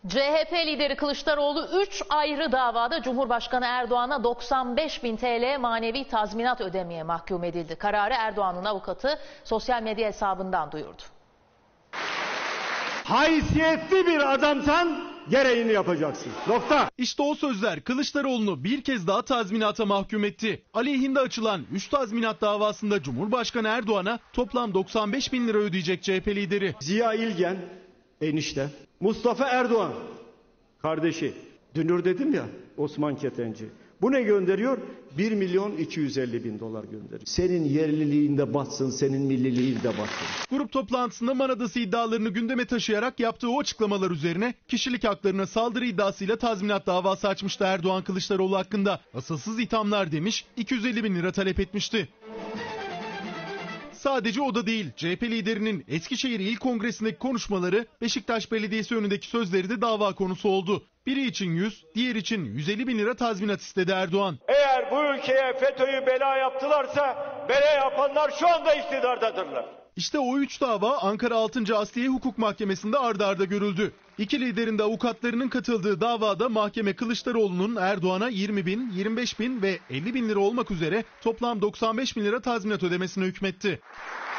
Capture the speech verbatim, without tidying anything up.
C H P lideri Kılıçdaroğlu üç ayrı davada Cumhurbaşkanı Erdoğan'a doksan beş bin T L manevi tazminat ödemeye mahkum edildi. Kararı Erdoğan'ın avukatı sosyal medya hesabından duyurdu. Haysiyetli bir adamsan gereğini yapacaksın. Nokta. İşte o sözler Kılıçdaroğlu'nu bir kez daha tazminata mahkum etti. Aleyhinde açılan üç tazminat davasında Cumhurbaşkanı Erdoğan'a toplam doksan beş bin lira ödeyecek C H P lideri. Ziya İlgen, enişte. Mustafa Erdoğan, kardeşi. Dünür dedim ya, Osman Ketenci. Bu ne gönderiyor? bir milyon iki yüz elli bin dolar gönderiyor. Senin yerliliğinde batsın, senin milliliğinde batsın. Grup toplantısında Manadası iddialarını gündeme taşıyarak yaptığı o açıklamalar üzerine kişilik haklarına saldırı iddiasıyla tazminat davası açmıştı Erdoğan Kılıçdaroğlu hakkında. Asılsız ithamlar demiş, iki yüz elli bin lira talep etmişti. Sadece o da değil, C H P liderinin Eskişehir İl Kongresi'ndeki konuşmaları, Beşiktaş Belediyesi önündeki sözleri de dava konusu oldu. Biri için yüz, diğer için yüz elli bin lira tazminat istedi Erdoğan. Eğer bu ülkeye FETÖ'yü bela yaptılarsa, bela yapanlar şu anda iktidardadırlar. İşte o üç dava Ankara altıncı Asliye Hukuk Mahkemesi'nde arda arda görüldü. İki liderin de avukatlarının katıldığı davada mahkeme Kılıçdaroğlu'nun Erdoğan'a yirmi bin, yirmi beş bin ve elli bin lira olmak üzere toplam doksan beş bin lira tazminat ödemesine hükmetti.